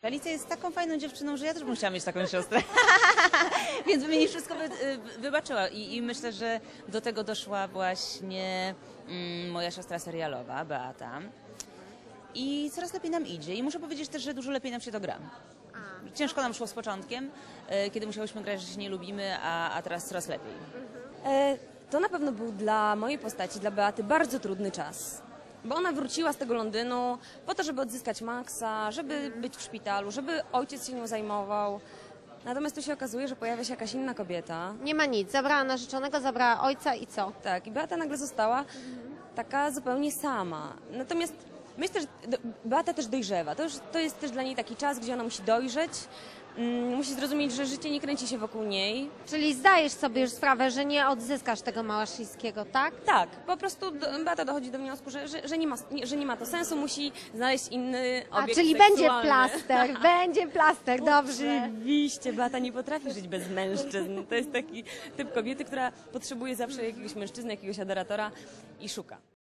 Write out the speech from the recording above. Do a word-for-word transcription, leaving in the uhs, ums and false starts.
Alicja jest taką fajną dziewczyną, że ja też bym chciała mieć taką siostrę. Więc by mi wszystko wy, wybaczyła. I, I myślę, że do tego doszła właśnie mm, moja siostra serialowa, Beata. I coraz lepiej nam idzie. I muszę powiedzieć też, że dużo lepiej nam się to gra. Ciężko nam szło z początkiem, kiedy musiałyśmy grać, że się nie lubimy, a, a teraz coraz lepiej. E, to na pewno był dla mojej postaci, dla Beaty, bardzo trudny czas. Bo ona wróciła z tego Londynu po to, żeby odzyskać Maxa, żeby być w szpitalu, żeby ojciec się nią zajmował. Natomiast tu się okazuje, że pojawia się jakaś inna kobieta. Nie ma nic, zabrała narzeczonego, zabrała ojca i co? Tak, i Beata nagle została taka zupełnie sama. Natomiast myślę, że Beata też dojrzewa. To, już, to jest też dla niej taki czas, gdzie ona musi dojrzeć. Mm, musi zrozumieć, że życie nie kręci się wokół niej. Czyli zdajesz sobie już sprawę, że nie odzyskasz tego Małaszyńskiego, tak? Tak, po prostu do, Beata dochodzi do wniosku, że, że, że, nie ma, nie, że nie ma to sensu, musi znaleźć inny A, obiekt czyli seksualny. będzie plaster, będzie plaster, dobrze. Oczywiście, Beata nie potrafi żyć bez mężczyzn. To jest taki typ kobiety, która potrzebuje zawsze jakiegoś mężczyzny, jakiegoś adoratora i szuka.